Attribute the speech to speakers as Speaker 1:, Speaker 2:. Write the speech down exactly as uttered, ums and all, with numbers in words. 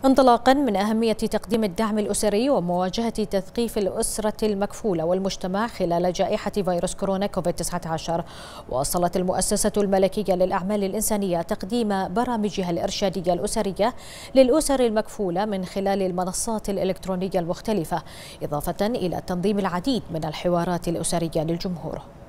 Speaker 1: انطلاقا من أهمية تقديم الدعم الأسري ومواجهة تثقيف الأسرة المكفولة والمجتمع خلال جائحة فيروس كورونا كوفيد تسعة عشر، واصلت المؤسسة الملكية للأعمال الإنسانية تقديم برامجها الإرشادية الأسرية للأسر المكفولة من خلال المنصات الإلكترونية المختلفة، إضافة إلى تنظيم العديد من الحوارات الأسرية للجمهور.